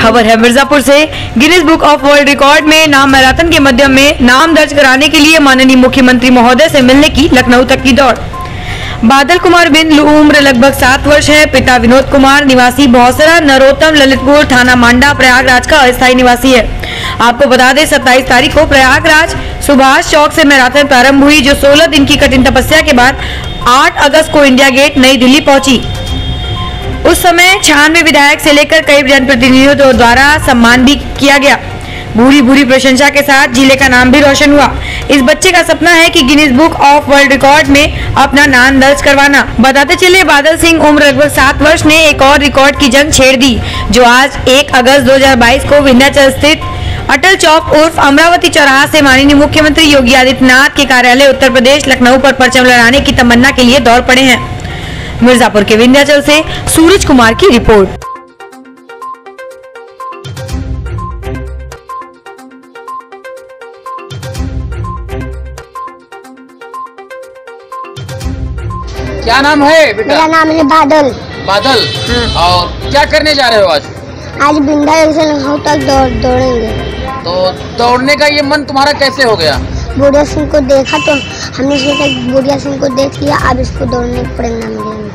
खबर है मिर्जापुर से। Guinness book of world record में नाम मैराथन के माध्यम में नाम दर्ज कराने के लिए माननीय मुख्यमंत्री महोदय से मिलने की लखनऊ तक की दौड़। बादल कुमार बिन उम्र लगभग 7 वर्ष है। पिता विनोद कुमार निवासी भौसरा नरोत्तम ललितपुर थाना मांडा प्रयागराज का अस्थायी निवासी है। आपको बता दें 27 तारीख को प्रयागराज सुभाष चौक से मैराथन प्रारंभ हुई, जो 16 दिन की कठिन तपस्या के बाद 8 अगस्त को इंडिया गेट नई दिल्ली पहुंची। उस समय 96 विधायक से लेकर कई जनप्रतिनिधियों द्वारा सम्मान भी किया गया। भूरी प्रशंसा के साथ जिले का नाम भी रोशन हुआ। इस बच्चे का सपना है कि Guinness book of world record में अपना नाम दर्ज करवाना। बताते चले बादल सिंह उम्र लगभग 7 वर्ष ने एक और रिकॉर्ड की जंग छेड़ दी, जो आज 1 अगस्त 2022 को विंध्याचल स्थित अटल चौक उर्फ अमरावती चौराहा से माननीय मुख्यमंत्री योगी आदित्यनाथ के कार्यालय उत्तर प्रदेश लखनऊ पर परचम लहराने की तमन्ना के लिए दौड़ पड़े हैं। मिर्जापुर के विंध्याचल से सूरज कुमार की रिपोर्ट। क्या नाम है बेटा? मेरा नाम है बादल। बादल। हाँ। और क्या करने जा रहे हो आज? आज विंध्याचल से लखनऊ तक दौड़ेंगे। तो दौड़ने का ये मन तुम्हारा कैसे हो गया? बुढ़िया सिंह को देखा तो हमने सोचा बुढ़िया सिंह को देख लिया, अब इसको दौड़ने की प्रेरणा मिलेगी।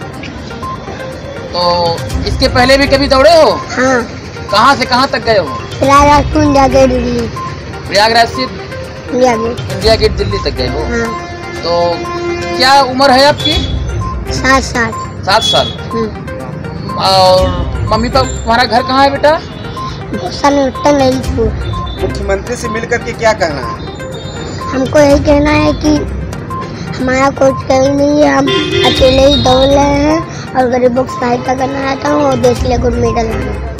तो इसके पहले भी कभी दौड़े हो? हाँ। कहाँ से कहाँ तक गए हो? प्रयागराज को इंडिया गेट दिल्ली। प्रयागराज से इंडिया गेट दिल्ली तक गए हो? हाँ। तो क्या उम्र है आपकी? 7 साल। 7 साल। और मम्मी पापा तुम्हारा घर कहाँ है बेटा? ललितपुर। मुख्यमंत्री से मिलकर के क्या कहना है? हमको यही कहना है कि हमारा कोच कहीं नहीं है, हम अकेले ही दौड़ रहे हैं और गरीबों की सहायता करना चाहता हूँ और देश के लिए गोल्ड मेडल लाना।